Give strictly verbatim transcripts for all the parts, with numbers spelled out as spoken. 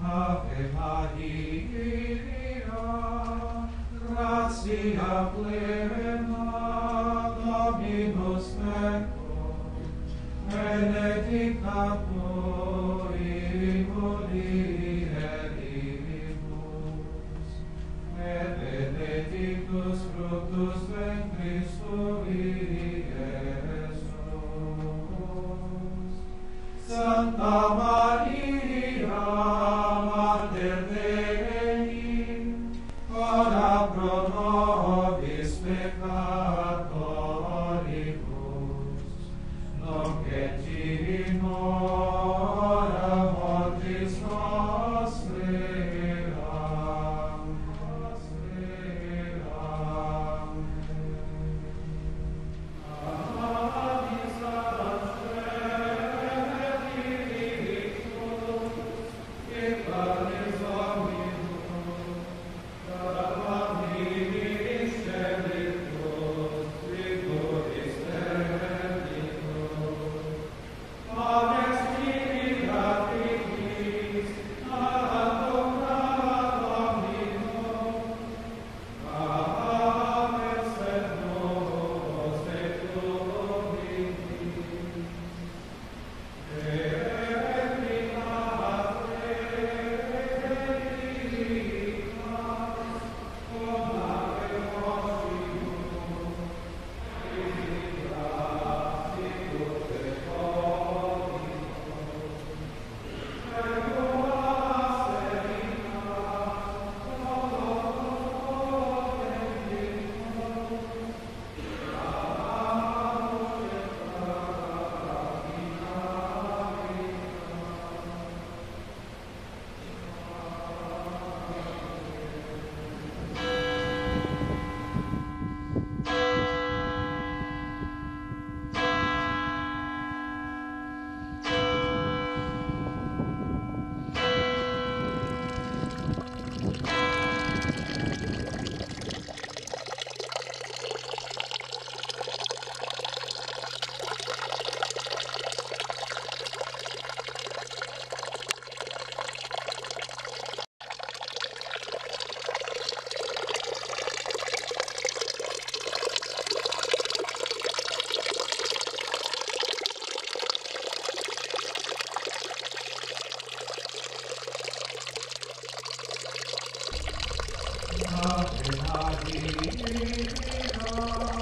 Ave Maria, gratia plena, Dominus tecum, benedicta tu in mulieribus, et benedictus fructus ventris tui, Iesus. Santa Maria, Mater Dei, ora pro nobis peccatoribus, nunc et in hora mortis nostre. Ave Maria,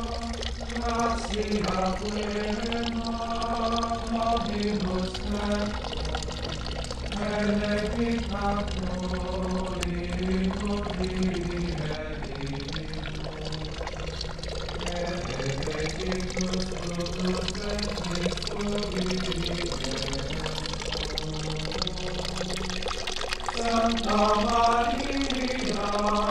gratia plena, Dominus tecum, benedicta tu in mulieribus, et benedictus fructus ventris tui, Iesus. Santa Maria,